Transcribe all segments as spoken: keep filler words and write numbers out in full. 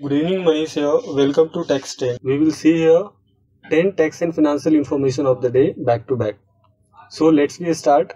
Good evening, Manish here. Welcome to Tax ten. We will see here ten tax and financial information of the day back to back. So let's get start.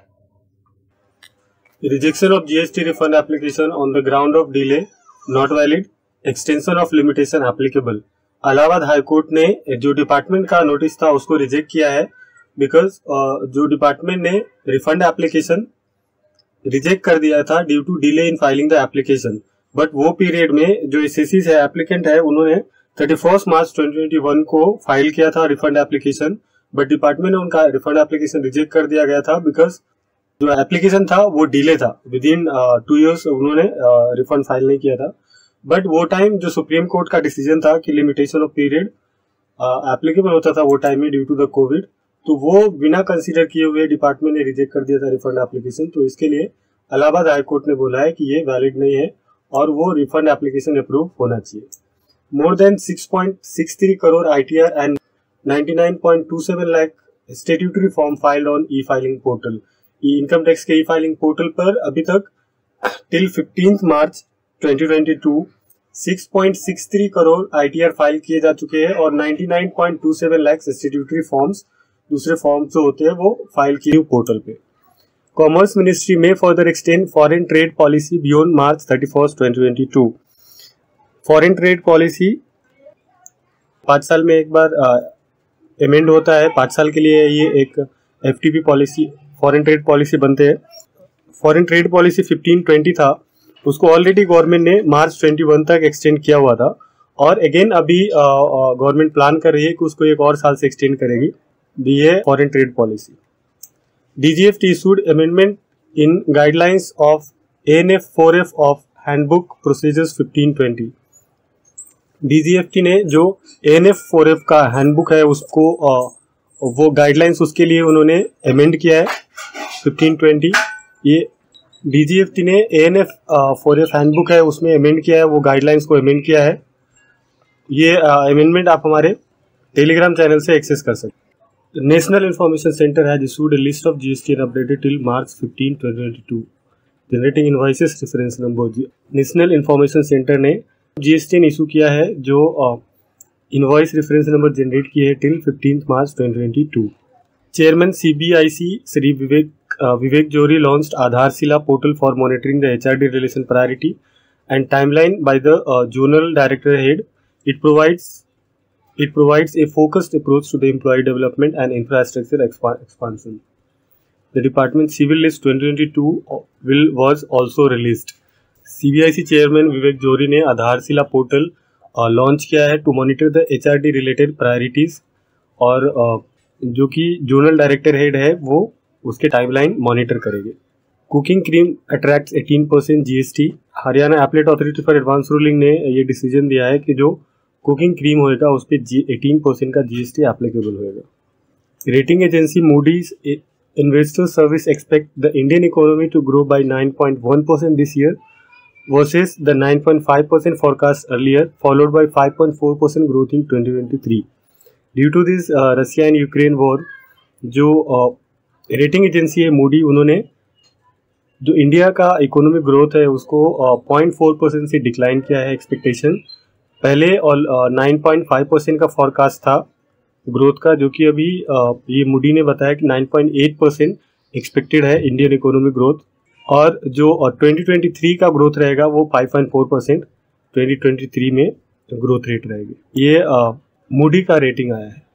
Rejection of G S T refund application on the ground of delay not valid. Extension of limitation applicable. Allahabad high court ने जो department का notice था उसको reject किया है because uh, जो department ने refund application reject कर दिया था due to delay in filing the application. But वो पीरियड में जो एसएससी है एप्लीकेंट है उन्होंने thirty first March twenty twenty one को फाइल किया था रिफंड एप्लीकेशन. बट डिपार्टमेंट ने उनका रिफंड एप्लीकेशन रिजेक्ट कर दिया गया था बिकॉज जो एप्लीकेशन था वो डिले था. विद इन टू ईयर्स उन्होंने रिफंड uh, फाइल नहीं किया था. बट वो टाइम जो सुप्रीम कोर्ट का डिसीजन था कि लिमिटेशन ऑफ पीरियड एप्लीकेबल होता था वो टाइम में ड्यू टू द कोविड, तो वो बिना कंसीडर किए हुए डिपार्टमेंट ने रिजेक्ट कर दिया था रिफंड एप्लीकेशन. तो इसके लिए इलाहाबाद हाई कोर्ट ने बोला है कि ये वैलिड नहीं है और वो रिफंड एप्लीकेशन अप्रूव होना चाहिए. More than six point six three crore ITR and ninety nine point two seven lakh statutory form filed on e filing portal. Income tax के ई फाइलिंग पोर्टल पर अभी तक till fifteenth March twenty twenty two six point six three crore ITR file किए जा चुके हैं और ninety nine point two seven lakh statutory forms दूसरे फॉर्म्स जो होते हैं वो फाइल किए पोर्टल पे. Commerce ministry may further extend foreign trade policy beyond March thirty first twenty twenty two. Foreign trade policy पाँच साल में एक बार अमेंड होता है. पाँच साल के लिए ये एक FTP policy foreign trade policy बनते हैं. Foreign trade policy fifteen twenty था, उसको ऑलरेडी गवर्नमेंट ने मार्च ट्वेंटी वन तक एक्सटेंड किया हुआ था और अगेन अभी गवर्नमेंट प्लान कर रही है कि उसको एक और साल से एक्सटेंड करेगी. ये foreign trade policy. DGFT issued amendment in guidelines of ANF four F of handbook procedures fifteen twenty. DGFT ने जो एएनएफ फोर एफ का हैंडबुक है उसको वो गाइडलाइंस उसके लिए उन्होंने अमेंड किया है फिफ्टीन ट्वेंटी. ये डीजीएफटी ने एएनएफ फोर एफ हैंडबुक है उसमें अमेंड किया है, वो गाइडलाइंस को अमेंड किया है. ये अमेंडमेंट आप हमारे टेलीग्राम चैनल से एक्सेस कर सकते हैं. National information centre has issued a list of GST and updated till March fifteen twenty twenty two generating invoices reference number. National information centre ने जीएसटी ने इशू किया है जो इनवॉइस रेफरेंस नंबर जनरेट किए हैं till fifteen March twenty twenty two. Chairman CBIC Shri Vivek Uh, Vivek Johri launched Aadharsila portal for monitoring the H R D relation priority and timeline by the uh, Zonal Director Head. It provides it provides a focused approach to the employee development and infrastructure expa expansion. The department civil list twenty twenty-two will was also released. C B I C chairman Vivek Johri ने Aadharsila portal launch uh, किया है to monitor the H R D related priorities और uh, जो कि zonal director head है वो उसके timeline monitor करेंगे. Cooking cream attracts eighteen percent GST. Haryana appellate authority for advance ruling ने ये डिसीजन दिया है कि जो कुकिंग क्रीम होएगा उस पर एटीन परसेंट का जीएसटी एप्लीकेबल होएगा. Rating agency Moody's investor service expect the Indian economy to grow by nine point one percent this year versus the nine point five percent forecast earlier followed by five point four percent growth in twenty twenty three. Due to this Russia and Ukraine war जो uh, rating agency है Moody, उन्होंने जो India का economic growth है उसको point four percent से decline किया है एक्सपेक्टेशन. पहले और नाइन पॉइंट फाइव परसेंट का फॉरकास्ट था ग्रोथ का, जो कि अभी uh, ये मूडी ने बताया कि nine point eight percent expected है इंडियन इकोनॉमिक ग्रोथ. और जो ट्वेंटी ट्वेंटी थ्री का ग्रोथ रहेगा वो five point four percent twenty twenty three में ग्रोथ रेट रहेगी. ये मूडी uh, का रेटिंग आया है.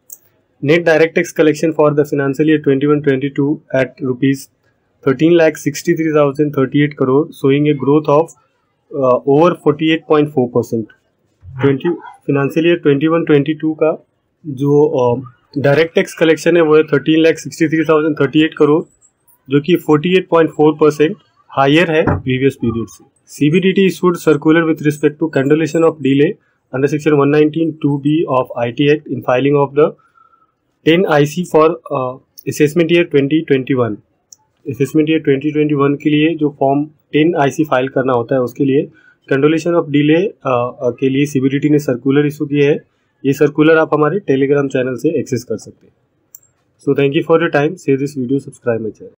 Net direct tax collection for the financial year twenty-one twenty-two at rupees thirteen lakh sixty-three thousand thirty-eight crore, showing a growth of uh, over forty-eight point four percent. twenty financial year twenty-one twenty-two का जो direct tax collection है वो है thirteen lakh sixty three thousand thirty eight crore, जो कि forty eight point four percent higher है previous period से. CBDT issued circular with respect to condonation of delay under section one nineteen two B of IT act in filing of the ten I C for assessment year twenty twenty one. Assessment year twenty twenty one के लिए जो form ten I C file करना होता है उसके लिए कंडोलेशन of delay के लिए सीबीडीटी ने सर्कुलर इशू किया है. ये सर्कुलर आप हमारे टेलीग्राम चैनल से एक्सेस कर सकते हैं. So thank you for your time. Share this video, subscribe my channel.